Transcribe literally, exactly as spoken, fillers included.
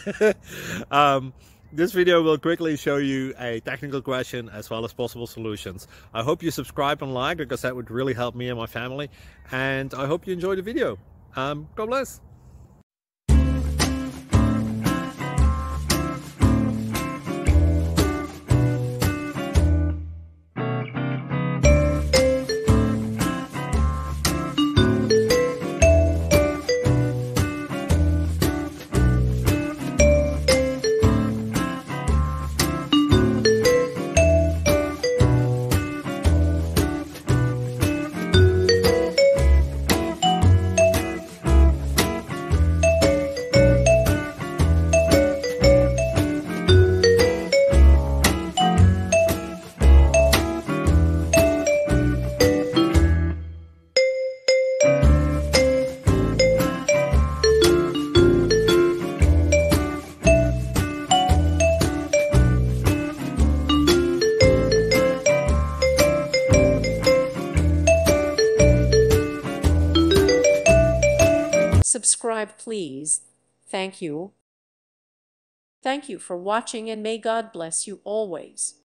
um, this video will quickly show you a technical question as well as possible solutions. I hope you subscribe and like, because that would really help me and my family. And I hope you enjoy the video. Um, God bless. Subscribe, please. Thank you. Thank you for watching, and may God bless you always.